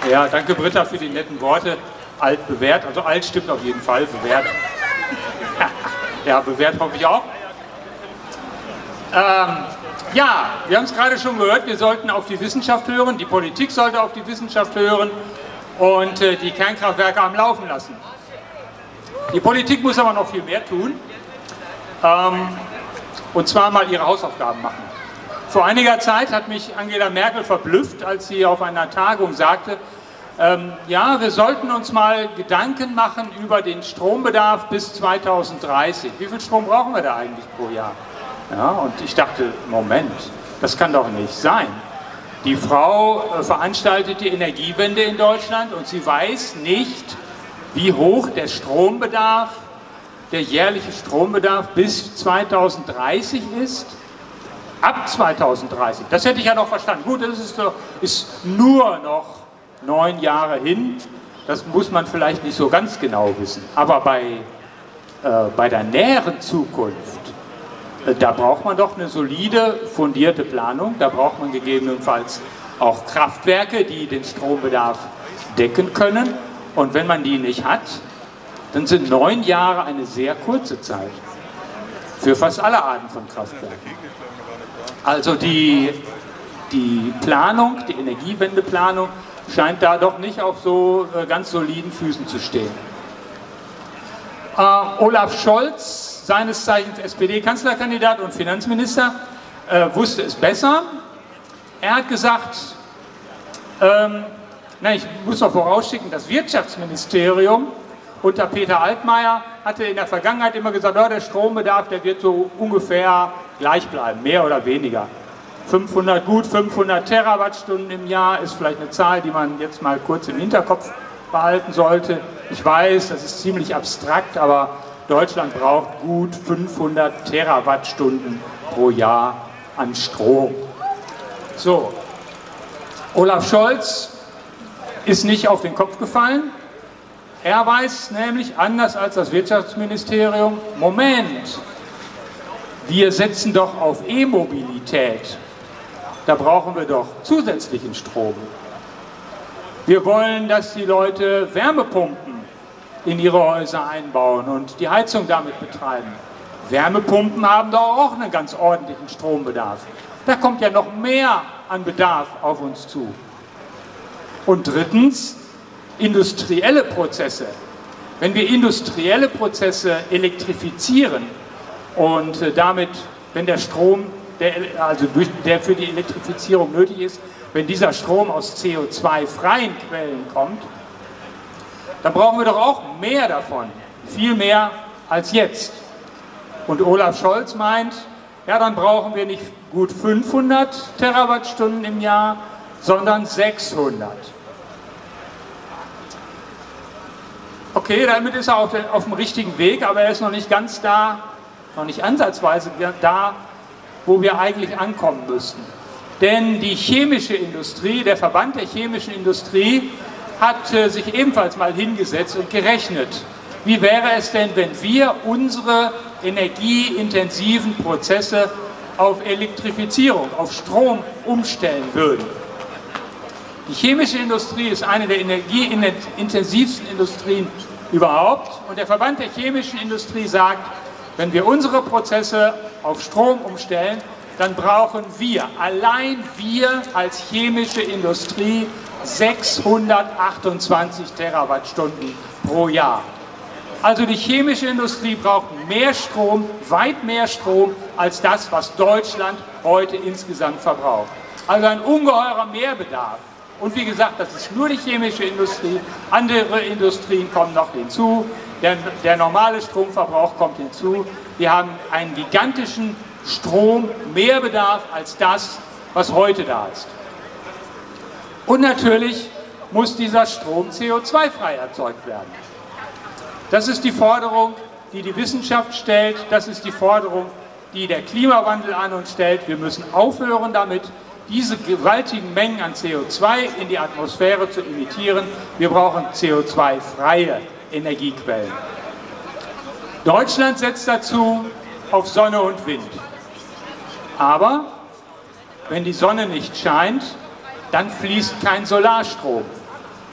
Ja, danke Britta für die netten Worte. Alt bewährt, also alt stimmt auf jeden Fall, bewährt. Ja, bewährt hoffe ich auch. Ja, wir haben es gerade schon gehört, wir sollten auf die Wissenschaft hören, die Politik sollte auf die Wissenschaft hören und die Kernkraftwerke am Laufen lassen. Die Politik muss aber noch viel mehr tun, und zwar mal ihre Hausaufgaben machen. Vor einiger Zeit hat mich Angela Merkel verblüfft, als sie auf einer Tagung sagte, ja, wir sollten uns mal Gedanken machen über den Strombedarf bis 2030. Wie viel Strom brauchen wir da eigentlich pro Jahr? Ja, und ich dachte, Moment, das kann doch nicht sein. Die Frau veranstaltet die Energiewende in Deutschland und sie weiß nicht, wie hoch der Strombedarf, der jährliche Strombedarf bis 2030 ist. Ab 2030, das hätte ich ja noch verstanden. Gut, das ist nur noch 9 Jahre hin, das muss man vielleicht nicht so ganz genau wissen. Aber bei der näheren Zukunft, da braucht man doch eine solide, fundierte Planung. Da braucht man gegebenenfalls auch Kraftwerke, die den Strombedarf decken können. Und wenn man die nicht hat, dann sind 9 Jahre eine sehr kurze Zeit für fast alle Arten von Kraftwerken. Also die Planung, die Energiewendeplanung, scheint da doch nicht auf so ganz soliden Füßen zu stehen. Olaf Scholz, seines Zeichens SPD-Kanzlerkandidat und Finanzminister, wusste es besser. Er hat gesagt, ich muss noch vorausschicken, das Wirtschaftsministerium unter Peter Altmaier hatte in der Vergangenheit immer gesagt, der Strombedarf, der wird so ungefähr gleich bleiben, mehr oder weniger. 500 Terawattstunden im Jahr ist vielleicht eine Zahl, die man jetzt mal kurz im Hinterkopf behalten sollte. Ich weiß, das ist ziemlich abstrakt, aber Deutschland braucht gut 500 Terawattstunden pro Jahr an Strom. So, Olaf Scholz ist nicht auf den Kopf gefallen. Er weiß nämlich, anders als das Wirtschaftsministerium, Moment, wir setzen doch auf E-Mobilität. Da brauchen wir doch zusätzlichen Strom. Wir wollen, dass die Leute Wärmepumpen in ihre Häuser einbauen und die Heizung damit betreiben. Wärmepumpen haben doch auch einen ganz ordentlichen Strombedarf. Da kommt ja noch mehr an Bedarf auf uns zu. Und drittens, industrielle Prozesse. Wenn wir industrielle Prozesse elektrifizieren und damit, wenn der Strom, der für die Elektrifizierung nötig ist, wenn dieser Strom aus CO2-freien Quellen kommt, dann brauchen wir doch auch mehr davon, viel mehr als jetzt. Und Olaf Scholz meint, ja, dann brauchen wir nicht gut 500 Terawattstunden im Jahr, sondern 600. Okay, damit ist er auf dem richtigen Weg, aber er ist noch nicht ganz da, noch nicht ansatzweise da, wo wir eigentlich ankommen müssten. Denn die chemische Industrie, der Verband der chemischen Industrie, hat sich ebenfalls mal hingesetzt und gerechnet. Wie wäre es denn, wenn wir unsere energieintensiven Prozesse auf Elektrifizierung, auf Strom umstellen würden? Die chemische Industrie ist eine der energieintensivsten Industrien überhaupt und der Verband der chemischen Industrie sagt, wenn wir unsere Prozesse auf Strom umstellen, dann brauchen wir, allein wir als chemische Industrie, 628 Terawattstunden pro Jahr. Also die chemische Industrie braucht mehr Strom, weit mehr Strom, als das, was Deutschland heute insgesamt verbraucht. Also ein ungeheurer Mehrbedarf. Und wie gesagt, das ist nur die chemische Industrie, andere Industrien kommen noch hinzu, der normale Stromverbrauch kommt hinzu. Wir haben einen gigantischen Strommehrbedarf als das, was heute da ist. Und natürlich muss dieser Strom CO2-frei erzeugt werden. Das ist die Forderung, die die Wissenschaft stellt, das ist die Forderung, die der Klimawandel an uns stellt. Wir müssen aufhören damit, diese gewaltigen Mengen an CO2 in die Atmosphäre zu emittieren. Wir brauchen CO2-freie Energiequellen. Deutschland setzt dazu auf Sonne und Wind. Aber wenn die Sonne nicht scheint, dann fließt kein Solarstrom.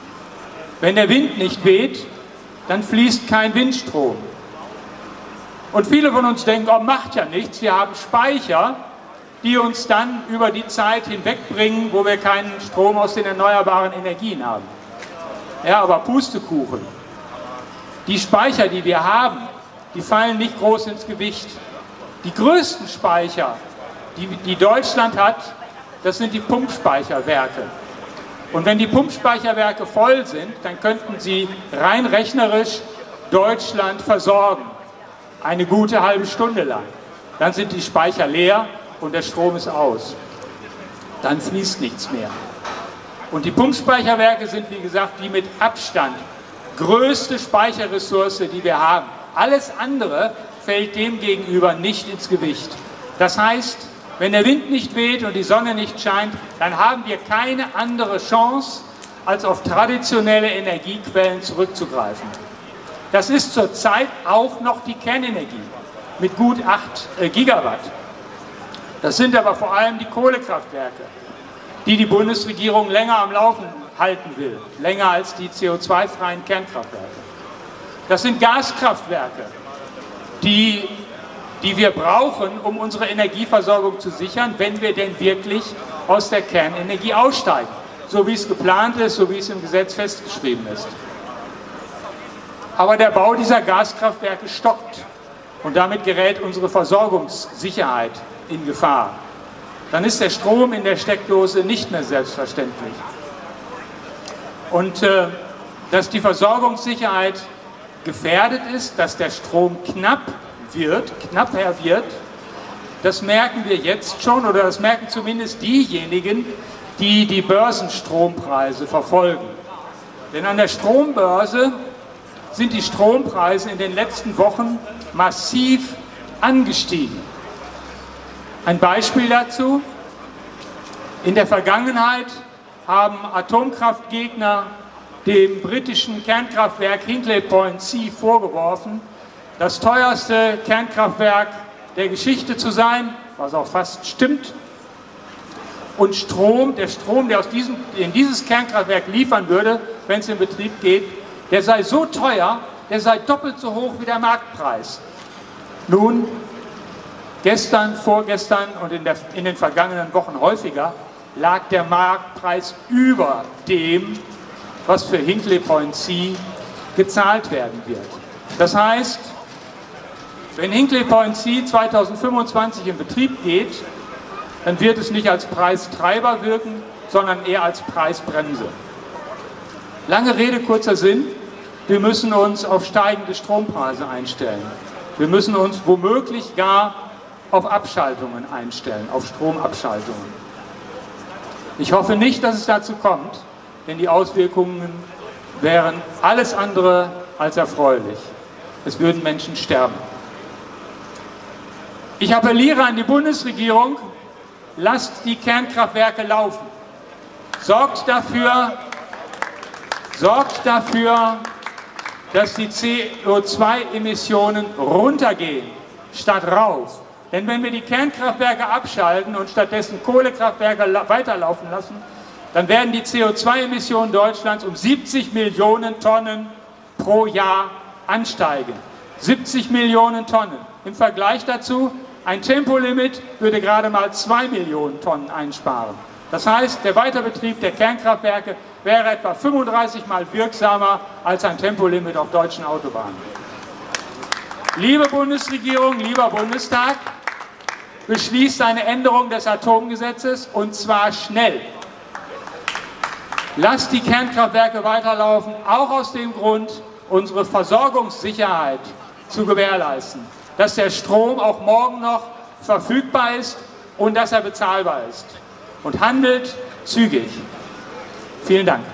Wenn der Wind nicht weht, dann fließt kein Windstrom. Und viele von uns denken, oh, macht ja nichts, wir haben Speicher, die uns dann über die Zeit hinwegbringen, wo wir keinen Strom aus den erneuerbaren Energien haben. Ja, aber Pustekuchen. Die Speicher, die wir haben, die fallen nicht groß ins Gewicht. Die größten Speicher, die Deutschland hat, das sind die Pumpspeicherwerke. Und wenn die Pumpspeicherwerke voll sind, dann könnten sie rein rechnerisch Deutschland versorgen. Eine gute halbe Stunde lang. Dann sind die Speicher leer und der Strom ist aus. Dann fließt nichts mehr. Und die Pumpspeicherwerke sind, wie gesagt, die mit Abstand größte Speicherressource, die wir haben. Alles andere fällt dem gegenüber nicht ins Gewicht. Das heißt, wenn der Wind nicht weht und die Sonne nicht scheint, dann haben wir keine andere Chance, als auf traditionelle Energiequellen zurückzugreifen. Das ist zurzeit auch noch die Kernenergie mit gut 8 Gigawatt. Das sind aber vor allem die Kohlekraftwerke, die die Bundesregierung länger am Laufen halten will, länger als die CO2-freien Kernkraftwerke. Das sind Gaskraftwerke, die wir brauchen, um unsere Energieversorgung zu sichern, wenn wir denn wirklich aus der Kernenergie aussteigen, so wie es geplant ist, so wie es im Gesetz festgeschrieben ist. Aber der Bau dieser Gaskraftwerke stockt und damit gerät unsere Versorgungssicherheit in Gefahr. Dann ist der Strom in der Steckdose nicht mehr selbstverständlich. Und dass die Versorgungssicherheit gefährdet ist, dass der Strom knapper wird, das merken wir jetzt schon, oder das merken zumindest diejenigen, die die Börsenstrompreise verfolgen. Denn an der Strombörse sind die Strompreise in den letzten Wochen massiv angestiegen. Ein Beispiel dazu: In der Vergangenheit haben Atomkraftgegner dem britischen Kernkraftwerk Hinkley Point C vorgeworfen, das teuerste Kernkraftwerk der Geschichte zu sein, was auch fast stimmt. Und der Strom, der in dieses Kernkraftwerk liefern würde, wenn es in Betrieb geht, der sei so teuer, der sei doppelt so hoch wie der Marktpreis. Nun, gestern, vorgestern und in den vergangenen Wochen häufiger lag der Marktpreis über dem, was für Hinkley Point C gezahlt werden wird. Das heißt, wenn Hinkley Point C 2025 in Betrieb geht, dann wird es nicht als Preistreiber wirken, sondern eher als Preisbremse. Lange Rede, kurzer Sinn: Wir müssen uns auf steigende Strompreise einstellen. Wir müssen uns womöglich gar auf Abschaltungen einstellen, auf Stromabschaltungen. Ich hoffe nicht, dass es dazu kommt, denn die Auswirkungen wären alles andere als erfreulich. Es würden Menschen sterben. Ich appelliere an die Bundesregierung: Lasst die Kernkraftwerke laufen. Sorgt dafür, dass die CO2-Emissionen runtergehen, statt rauf. Denn wenn wir die Kernkraftwerke abschalten und stattdessen Kohlekraftwerke weiterlaufen lassen, dann werden die CO2-Emissionen Deutschlands um 70 Millionen Tonnen pro Jahr ansteigen. 70 Millionen Tonnen. Im Vergleich dazu: Ein Tempolimit würde gerade mal 2 Millionen Tonnen einsparen. Das heißt, der Weiterbetrieb der Kernkraftwerke wäre etwa 35 Mal wirksamer als ein Tempolimit auf deutschen Autobahnen. Liebe Bundesregierung, lieber Bundestag, beschließt eine Änderung des Atomgesetzes, und zwar schnell. Lasst die Kernkraftwerke weiterlaufen, auch aus dem Grund, unsere Versorgungssicherheit zu gewährleisten. Dass der Strom auch morgen noch verfügbar ist und dass er bezahlbar ist. Und handelt zügig. Vielen Dank.